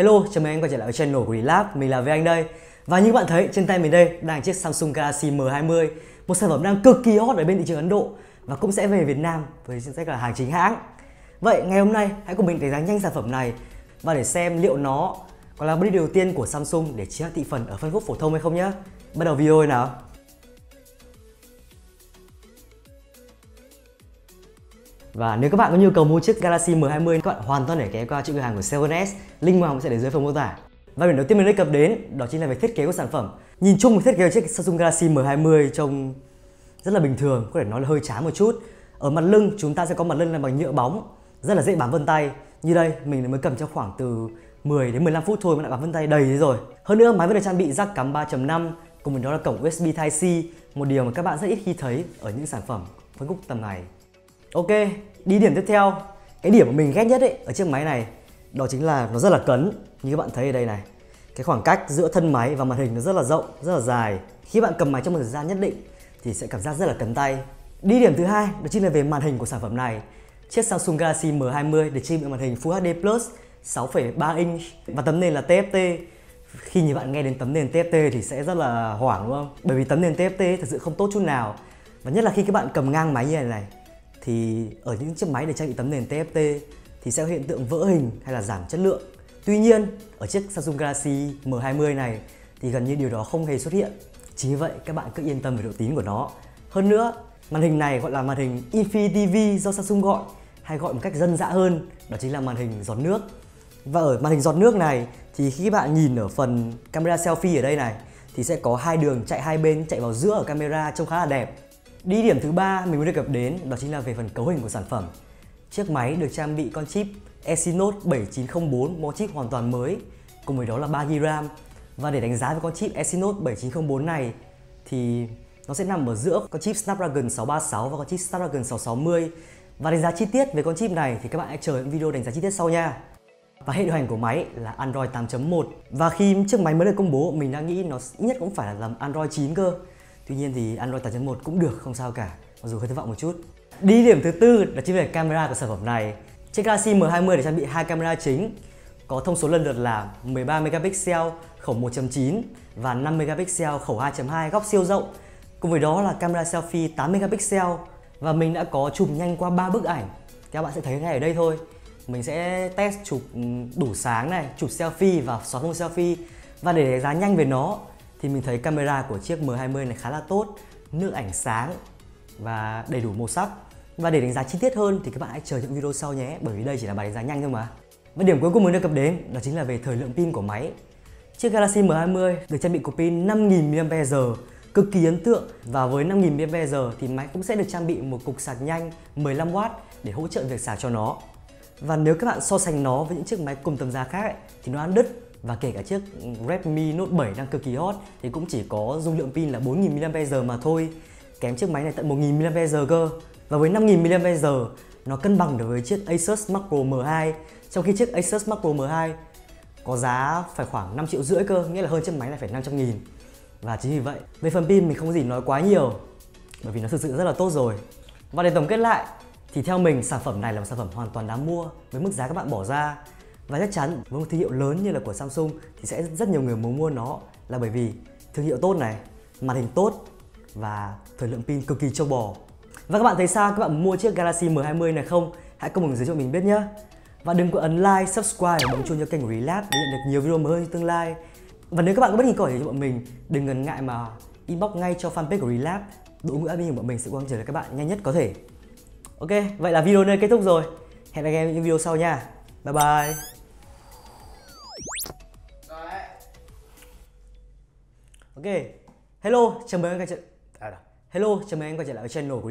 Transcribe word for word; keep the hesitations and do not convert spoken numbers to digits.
Hello, chào mừng anh quay trở lại với channel của Relab, mình là Với Anh đây. Và như các bạn thấy trên tay mình đây đang chiếc Samsung Galaxy M hai mươi, một sản phẩm đang cực kỳ hot ở bên thị trường Ấn Độ và cũng sẽ về Việt Nam với chính sách là hàng chính hãng. Vậy ngày hôm nay hãy cùng mình đánh giá nhanh sản phẩm này và để xem liệu nó có là bước đi đầu tiên của Samsung để chiếm thị phần ở phân khúc phổ thông hay không nhé. Bắt đầu video nào. Và nếu các bạn có nhu cầu mua chiếc Galaxy M hai mươi, các bạn hoàn toàn để ghé qua chỗ cửa hàng của seven S, link vào sẽ để dưới phần mô tả. Và điểm đầu tiên mình đề cập đến đó chính là về thiết kế của sản phẩm. Nhìn chung về thiết kế của chiếc Samsung Galaxy M hai mươi trông rất là bình thường, có thể nói là hơi chán một chút. Ở mặt lưng chúng ta sẽ có mặt lưng làm bằng nhựa bóng, rất là dễ bám vân tay. Như đây mình mới cầm trong khoảng từ mười đến mười lăm phút thôi mà đã bám vân tay đầy thế rồi. Hơn nữa máy vẫn được trang bị jack cắm ba chấm năm cùng với đó là cổng u ét bê Type-C, một điều mà các bạn rất ít khi thấy ở những sản phẩm phân khúc tầm này. Ok, đi điểm tiếp theo. Cái điểm mà mình ghét nhất ấy ở chiếc máy này đó chính là nó rất là cấn. Như các bạn thấy ở đây này, cái khoảng cách giữa thân máy và màn hình nó rất là rộng, rất là dài. Khi bạn cầm máy trong một thời gian nhất định thì sẽ cảm giác rất là cấn tay. Đi điểm thứ hai đó chính là về màn hình của sản phẩm này. Chiếc Samsung Galaxy M hai mươi được trang bị màn hình Full hát đê Plus sáu phẩy ba inch và tấm nền là tê ép tê. Khi nhiều bạn nghe đến tấm nền tê ép tê thì sẽ rất là hoảng đúng không? Bởi vì tấm nền tê ép tê thật sự không tốt chút nào. Và nhất là khi các bạn cầm ngang máy như này này thì ở những chiếc máy để trang bị tấm nền tê ép tê thì sẽ có hiện tượng vỡ hình hay là giảm chất lượng. Tuy nhiên ở chiếc Samsung Galaxy M hai mươi này thì gần như điều đó không hề xuất hiện. Chính vì vậy các bạn cứ yên tâm về độ tín của nó. Hơn nữa màn hình này gọi là màn hình Infinity ti vi do Samsung gọi, hay gọi một cách dân dã hơn đó chính là màn hình giọt nước. Và ở màn hình giọt nước này thì khi các bạn nhìn ở phần camera selfie ở đây này thì sẽ có hai đường chạy hai bên, chạy vào giữa ở camera trông khá là đẹp. Đi điểm thứ ba mình muốn đề cập đến đó chính là về phần cấu hình của sản phẩm. Chiếc máy được trang bị con chip Exynos bảy chín không bốn, một chip hoàn toàn mới, cùng với đó là ba gi ga bai RAM. Và để đánh giá về con chip Exynos bảy chín không bốn này thì nó sẽ nằm ở giữa con chip Snapdragon sáu ba sáu và con chip Snapdragon sáu sáu mươi. Và đánh giá chi tiết về con chip này thì các bạn hãy chờ những video đánh giá chi tiết sau nha. Và hệ điều hành của máy là Android tám chấm một. Và khi chiếc máy mới được công bố mình đã nghĩ nó ít nhất cũng phải là làm Android chín cơ. Tuy nhiên thì Android tám chấm một cũng được, không sao cả, mặc dù hơi thất vọng một chút. Đi điểm thứ tư đó chính là camera của sản phẩm này. Chiếc Galaxy M hai mươi được trang bị hai camera chính, có thông số lần lượt là mười ba megapixel khẩu một chấm chín và năm megapixel khẩu hai chấm hai góc siêu rộng. Cùng với đó là camera selfie tám megapixel và mình đã có chụp nhanh qua ba bức ảnh. Các bạn sẽ thấy ngay ở đây thôi. Mình sẽ test chụp đủ sáng này, chụp selfie và xóa phông selfie. Và để đánh giá nhanh về nó thì mình thấy camera của chiếc M hai mươi này khá là tốt, nước ảnh sáng và đầy đủ màu sắc. Và để đánh giá chi tiết hơn thì các bạn hãy chờ những video sau nhé, bởi vì đây chỉ là bài đánh giá nhanh thôi mà. Và điểm cuối cùng mình đề cập đến đó chính là về thời lượng pin của máy. Chiếc Galaxy M hai mươi được trang bị cục pin năm nghìn mi li am pe giờ, cực kỳ ấn tượng. Và với năm nghìn mi li am pe giờ thì máy cũng sẽ được trang bị một cục sạc nhanh mười lăm oát để hỗ trợ việc sạc cho nó. Và nếu các bạn so sánh nó với những chiếc máy cùng tầm giá khác ấy, thì nó ăn đứt. Và kể cả chiếc Redmi Note bảy đang cực kỳ hot thì cũng chỉ có dung lượng pin là bốn nghìn mi li am pe giờ mà thôi, kém chiếc máy này tận một nghìn mi li am pe giờ cơ. Và với năm nghìn mi li am pe giờ nó cân bằng được với chiếc Asus Max Pro M hai, trong khi chiếc Asus Max Pro M hai có giá phải khoảng năm triệu rưỡi cơ, nghĩa là hơn chiếc máy này phải năm trăm nghìn. Và chính vì vậy về phần pin mình không có gì nói quá nhiều, bởi vì nó thực sự rất là tốt rồi. Và để tổng kết lại thì theo mình sản phẩm này là một sản phẩm hoàn toàn đáng mua với mức giá các bạn bỏ ra. Và chắc chắn với một thương hiệu lớn như là của Samsung thì sẽ rất nhiều người muốn mua nó, là bởi vì thương hiệu tốt này, màn hình tốt và thời lượng pin cực kỳ trâu bò. Và các bạn thấy sao, các bạn muốn mua chiếc Galaxy M hai mươi này không? Hãy comment dưới cho mình biết nhé. Và đừng quên ấn like, subscribe và bấm chuông cho kênh của Relab để nhận được nhiều video mới hơn trong tương lai. Và nếu các bạn có bất kỳ câu hỏi gì cho bọn mình, đừng ngần ngại mà inbox ngay cho fanpage của Relab. Đội ngũ admin của bọn mình sẽ cố gắng trả lời các bạn nhanh nhất có thể. Ok, vậy là video này kết thúc rồi. Hẹn gặp lại em những video sau nha. Bye bye. Ok, hello, chào mừng anh quay trở à, hello, chào mừng anh quay trở lại với channel của